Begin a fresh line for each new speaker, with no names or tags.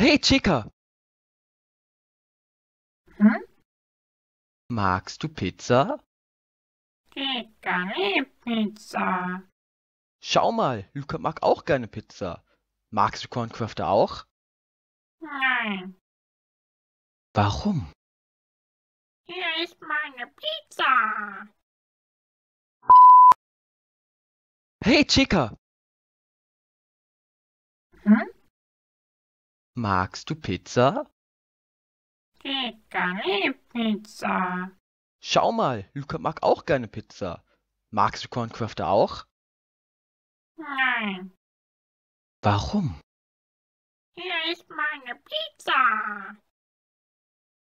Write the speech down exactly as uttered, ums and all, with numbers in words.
Hey Chica,
Hm?
magst du Pizza?
Lecker, Pizza.
Schau mal, Luca mag auch gerne Pizza. Magst du Cornköfte auch?
Nein,
Warum?
hier ist meine Pizza.
Hey Chica,
Hm?
magst du Pizza?
Lecker, Pizza.
Schau mal, Luca mag auch gerne Pizza. Magst du Cornköfte auch?
Nein,
Warum?
hier ist meine Pizza.